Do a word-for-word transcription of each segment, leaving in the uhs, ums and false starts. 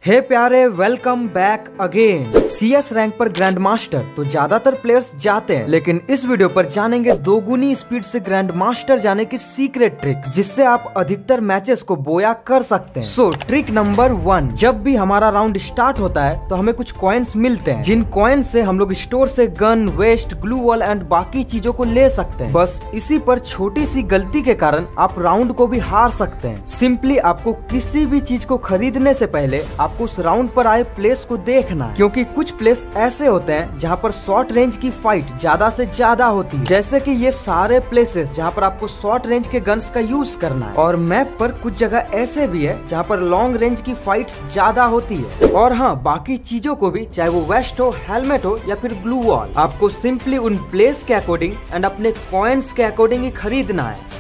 हे hey प्यारे, welcome back again. CS rank पर grand master तो ज्यादातर प्लेयर्स जाते हैं, लेकिन इस वीडियो पर जानेंगे दोगुनी स्पीड से ग्रैंड मास्टर जाने की सीक्रेट ट्रिक, जिससे आप अधिकतर मैचेस को बोया कर सकते हैं। सो ट्रिक नंबर वन, जब भी हमारा राउंड स्टार्ट होता है तो हमें कुछ कॉइन्स मिलते हैं, जिन कॉइन्स से हम लोग स्टोर से gun, vest, glue wall and बाकी चीजों को ले सकते हैं। बस इसी पर छोटी सी गलती के कारण आप राउंड को भी हार सकते हैं। सिंपली आपको किसी भी चीज को खरीदने से पहले आपको उस राउंड पर आए प्लेस को देखना है, क्योंकि कुछ प्लेस ऐसे होते हैं जहां पर शॉर्ट रेंज की फाइट ज्यादा से ज्यादा होती है, जैसे कि ये सारे प्लेसेस जहां पर आपको शॉर्ट रेंज के गन्स का यूज करना है। और मैप पर कुछ जगह ऐसे भी है जहां पर लॉन्ग रेंज की फाइट्स ज्यादा होती है। और हाँ, बाकी चीजों को भी, चाहे वो वेस्ट हो, हेलमेट हो या फिर ग्लू वॉल, आपको सिंपली उन प्लेस के अकॉर्डिंग एंड अपने कॉइन्स के अकॉर्डिंग ही खरीदना है।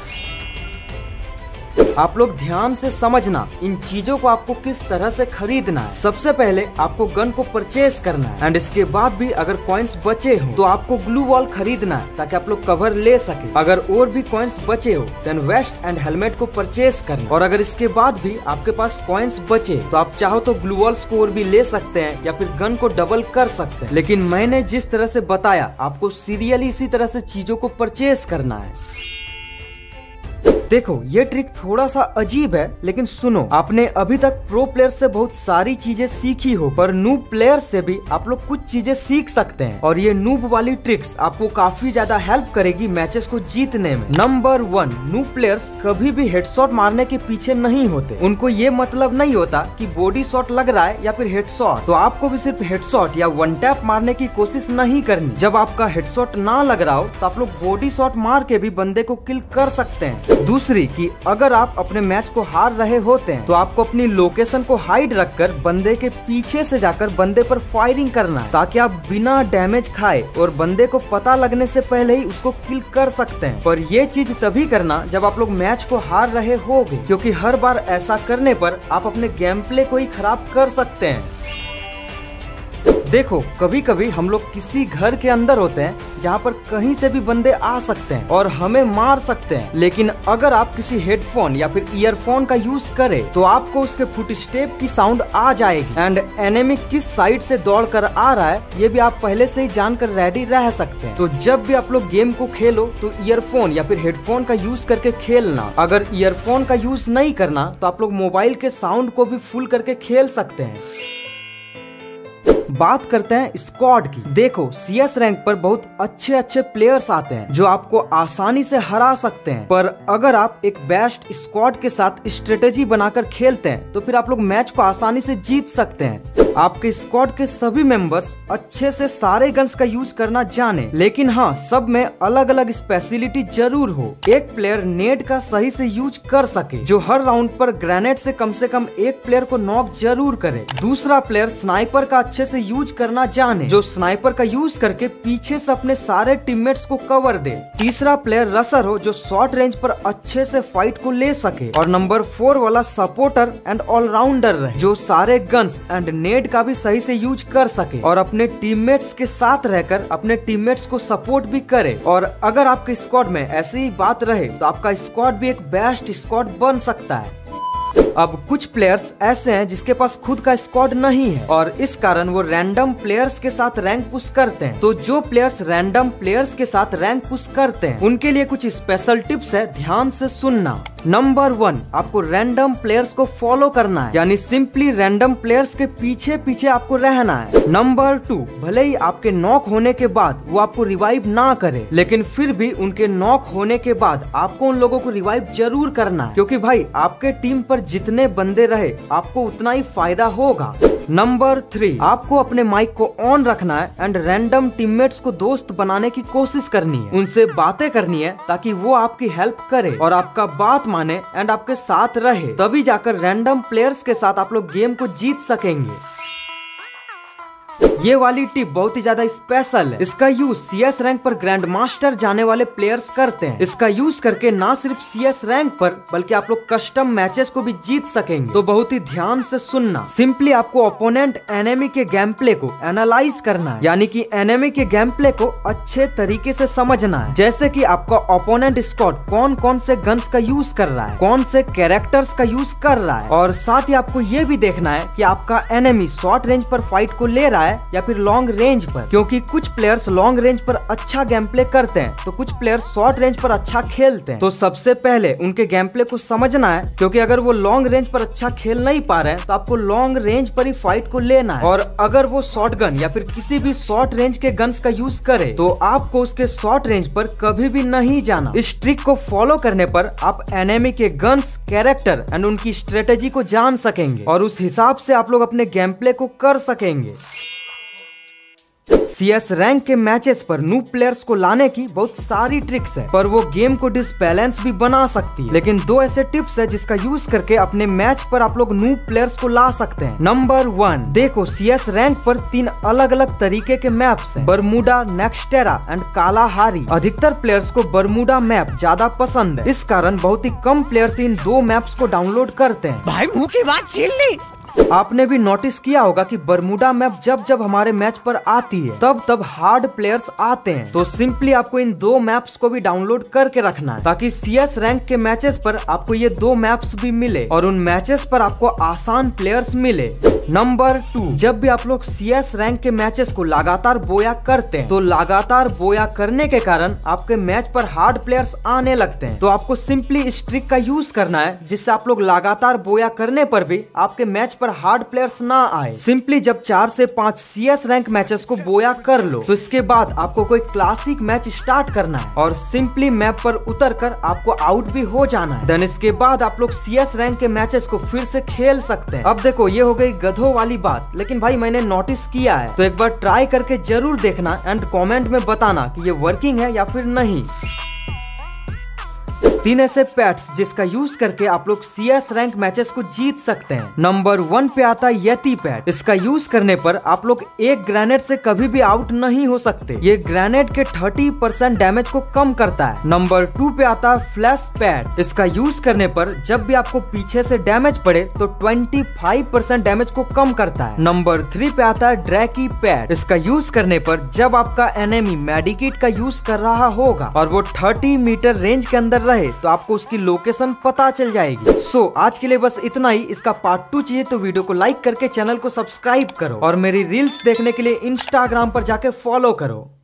आप लोग ध्यान से समझना इन चीजों को आपको किस तरह से खरीदना है। सबसे पहले आपको गन को परचेज करना है, एंड इसके बाद भी अगर कॉइन्स बचे हो तो आपको ग्लू वॉल खरीदना है, ताकि आप लोग कवर ले सके। अगर और भी कॉइन्स बचे हो देन वेस्ट एंड हेलमेट को परचेज करना। और अगर इसके बाद भी आपके पास कॉइन्स बचे तो आप चाहो तो ग्लू वॉल्स को और भी ले सकते हैं, या फिर गन को डबल कर सकते हैं। लेकिन मैंने जिस तरह से बताया, आपको सीरियली इसी तरह से चीजों को परचेज करना है। देखो, ये ट्रिक थोड़ा सा अजीब है, लेकिन सुनो, आपने अभी तक प्रो प्लेयर से बहुत सारी चीजें सीखी हो, पर नूब प्लेयर से भी आप लोग कुछ चीजें सीख सकते हैं। और ये नूब वाली ट्रिक्स आपको काफी ज्यादा हेल्प करेगी मैचेस को जीतने में। नंबर वन, नूब प्लेयर्स कभी भी हेडशॉट मारने के पीछे नहीं होते। उनको ये मतलब नहीं होता कि बॉडी शॉट लग रहा है या फिर हेडशॉट, तो आपको भी सिर्फ हेडशॉट या वन टैप मारने की कोशिश नहीं करनी। जब आपका हेडशॉट ना लग रहा हो तो आप लोग बॉडी शॉट मार के भी बंदे को किल कर सकते हैं। दूसरी कि अगर आप अपने मैच को हार रहे होते हैं तो आपको अपनी लोकेशन को हाइड रखकर बंदे के पीछे से जाकर बंदे पर फायरिंग करना है, ताकि आप बिना डैमेज खाए और बंदे को पता लगने से पहले ही उसको किल कर सकते हैं। पर ये चीज तभी करना जब आप लोग मैच को हार रहे होगे, क्योंकि हर बार ऐसा करने पर आप अपने गेम प्ले को ही खराब कर सकते हैं। देखो, कभी कभी हम लोग किसी घर के अंदर होते हैं जहाँ पर कहीं से भी बंदे आ सकते हैं और हमें मार सकते हैं, लेकिन अगर आप किसी हेडफोन या फिर ईयरफोन का यूज करें तो आपको उसके फुटस्टेप की साउंड आ जाएगी, एंड एनिमी किस साइड से दौड़ कर आ रहा है ये भी आप पहले से ही जानकर रेडी रह सकते हैं। तो जब भी आप लोग गेम को खेलो तो ईयरफोन या फिर हेडफोन का यूज करके खेलना। अगर ईयरफोन का यूज नहीं करना तो आप लोग मोबाइल के साउंड को भी फुल करके खेल सकते हैं। बात करते हैं स्क्वाड की। देखो, सीएस रैंक पर बहुत अच्छे अच्छे प्लेयर्स आते हैं जो आपको आसानी से हरा सकते हैं, पर अगर आप एक बेस्ट स्क्वाड के साथ स्ट्रेटेजी बनाकर खेलते हैं तो फिर आप लोग मैच को आसानी से जीत सकते हैं। आपके स्क्वाड के सभी मेंबर्स अच्छे से सारे गन्स का यूज करना जाने, लेकिन हाँ, सब में अलग अलग स्पेशलिटी जरूर हो। एक प्लेयर नेट का सही से यूज कर सके, जो हर राउंड पर ग्रेनेड से कम से कम एक प्लेयर को नॉक जरूर करे। दूसरा प्लेयर स्नाइपर का अच्छे से यूज करना जाने, जो स्नाइपर का यूज करके पीछे से अपने सारे टीममेट्स को कवर दे। तीसरा प्लेयर रसर हो, जो शॉर्ट रेंज पर अच्छे से फाइट को ले सके। और नंबर फोर वाला सपोर्टर एंड ऑलराउंडर रहे, जो सारे गन्स एंड नेट का भी सही से यूज कर सके और अपने टीममेट्स के साथ रहकर अपने टीममेट्स को सपोर्ट भी करे। और अगर आपके स्क्वाड में ऐसी ही बात रहे तो आपका स्क्वाड भी एक बेस्ट स्क्वाड बन सकता है। अब कुछ प्लेयर्स ऐसे हैं जिसके पास खुद का स्क्वाड नहीं है, और इस कारण वो रैंडम प्लेयर्स के साथ रैंक पुश करते हैं। तो जो प्लेयर्स रैंडम प्लेयर्स के साथ रैंक पुश करते हैं उनके लिए कुछ स्पेशल टिप्स है, ध्यान से सुनना। नंबर वन, आपको रैंडम प्लेयर्स को फॉलो करना है, यानी सिंपली रैंडम प्लेयर्स के पीछे पीछे आपको रहना है। नंबर टू, भले ही आपके नॉक होने के बाद वो आपको रिवाइव ना करे, लेकिन फिर भी उनके नॉक होने के बाद आपको उन लोगों को रिवाइव जरूर करना है, क्योंकि भाई आपके टीम पर जितने बंदे रहे आपको उतना ही फायदा होगा। नंबर थ्री, आपको अपने माइक को ऑन रखना है एंड रैंडम टीममेट्स को दोस्त बनाने की कोशिश करनी है, उनसे बातें करनी है ताकि वो आपकी हेल्प करे और आपका बात माने एंड आपके साथ रहे, तभी जाकर रैंडम प्लेयर्स के साथ आप लोग गेम को जीत सकेंगे। ये वाली टिप बहुत ही ज्यादा स्पेशल है। इसका यूज सीएस रैंक पर ग्रैंड मास्टर जाने वाले प्लेयर्स करते हैं। इसका यूज करके ना सिर्फ सीएस रैंक पर बल्कि आप लोग कस्टम मैचेस को भी जीत सकेंगे। तो बहुत ही ध्यान से सुनना। सिंपली आपको ओपोनेंट एनिमी के गेम प्ले को एनालाइज करना है, यानी कि एनिमी के गेम प्ले को अच्छे तरीके से समझना है। जैसे कि आपका ओपोनेंट स्क्वाड कौन कौन से गन्स का यूज कर रहा है, कौन से कैरेक्टर्स का यूज कर रहा है, और साथ ही आपको ये भी देखना है कि आपका एनिमी शॉर्ट रेंज पर फाइट को ले रहा है या फिर लॉन्ग रेंज पर, क्योंकि कुछ प्लेयर्स लॉन्ग रेंज पर अच्छा गेम प्ले करते हैं तो कुछ प्लेयर्स शॉर्ट रेंज पर अच्छा खेलते हैं। तो सबसे पहले उनके गेम प्ले को समझना है, क्योंकि अगर वो लॉन्ग रेंज पर अच्छा खेल नहीं पा रहे हैं तो आपको लॉन्ग रेंज पर ही फाइट को लेना है। और अगर वो शॉर्ट गन या फिर किसी भी शॉर्ट रेंज के गन्स का यूज करे तो आपको उसके शॉर्ट रेंज पर कभी भी नहीं जाना। इस ट्रिक को फॉलो करने पर आप एनिमी के गन्स, कैरेक्टर एंड उनकी स्ट्रेटेजी को जान सकेंगे और उस हिसाब से आप लोग अपने गेम प्ले को कर सकेंगे। सीएस रैंक के मैचेस पर नूब प्लेयर्स को लाने की बहुत सारी ट्रिक्स है, पर वो गेम को डिसबैलेंस भी बना सकती है। लेकिन दो ऐसे टिप्स है जिसका यूज करके अपने मैच पर आप लोग नूब प्लेयर्स को ला सकते हैं। नंबर वन, देखो सीएस रैंक पर तीन अलग अलग तरीके के मैप्स हैं, बरमूडा, नेक्स्टेरा एंड कालाहारी। अधिकतर प्लेयर्स को बरमूडा मैप ज्यादा पसंद है, इस कारण बहुत ही कम प्लेयर्स इन दो मैप्स को डाउनलोड करते हैं। भाई मुंह की बात छीन ली। आपने भी नोटिस किया होगा कि बरमूडा मैप जब जब हमारे मैच पर आती है तब तब हार्ड प्लेयर्स आते हैं। तो सिंपली आपको इन दो मैप्स को भी डाउनलोड करके रखना है ताकि सीएस रैंक के मैचेस पर आपको ये दो मैप्स भी मिले और उन मैचेस पर आपको आसान प्लेयर्स मिले। नंबर टू, जब भी आप लोग सीएस रैंक के मैचेस को लगातार बोया करते हैं तो लगातार बोया करने के कारण आपके मैच पर हार्ड प्लेयर्स आने लगते हैं। तो आपको सिंपली इस ट्रिक का यूज करना है जिससे आप लोग लगातार बोया करने पर भी आपके मैच पर हार्ड प्लेयर्स ना आए। सिंपली जब चार से पांच सीएस रैंक मैचेस को बोया कर लो तो इसके बाद आपको कोई क्लासिक मैच स्टार्ट करना है और सिंपली मैप पर उतर कर आपको आउट भी हो जाना है। देन इसके बाद आप लोग सीएस रैंक के मैचेस को फिर से खेल सकते हैं। अब देखो ये हो गई गधों वाली बात, लेकिन भाई मैंने नोटिस किया है तो एक बार ट्राई करके जरूर देखना एंड कमेंट में बताना कि ये वर्किंग है या फिर नहीं। तीन ऐसे पैट्स जिसका यूज करके आप लोग सीएस रैंक मैचेस को जीत सकते हैं। नंबर वन पे आता है यति पैट। इसका यूज करने पर आप लोग एक ग्रेनेड से कभी भी आउट नहीं हो सकते। ये ग्रेनेड के तीस परसेंट डैमेज को कम करता है। नंबर टू पे आता है फ्लैश पैट। इसका यूज करने पर जब भी आपको पीछे से डैमेज पड़े तो पच्चीस परसेंट डैमेज को कम करता है। नंबर थ्री पे आता है ड्रैकी पैट। इसका यूज करने पर जब आपका एनिमी मेडिकेट का यूज कर रहा होगा और वो तीस मीटर रेंज के अंदर रहे तो आपको उसकी लोकेशन पता चल जाएगी। सो so, आज के लिए बस इतना ही। इसका पार्ट टू चाहिए तो वीडियो को लाइक करके चैनल को सब्सक्राइब करो और मेरी रील्स देखने के लिए इंस्टाग्राम पर जाके फॉलो करो।